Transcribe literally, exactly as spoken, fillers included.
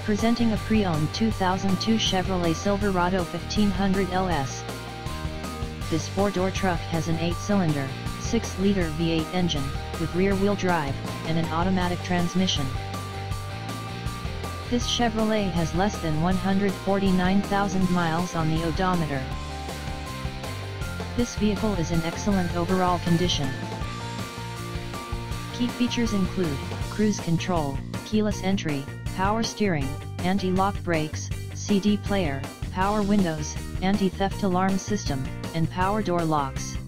Presenting a pre-owned two thousand two Chevrolet Silverado fifteen hundred L S. This four-door truck has an eight-cylinder, six liter V eight engine, with rear-wheel drive, and an automatic transmission. This Chevrolet has less than one hundred forty-nine thousand miles on the odometer. This vehicle is in excellent overall condition. Key features include cruise control, keyless entry, power steering, anti-lock brakes, C D player, power windows, anti-theft alarm system, and power door locks.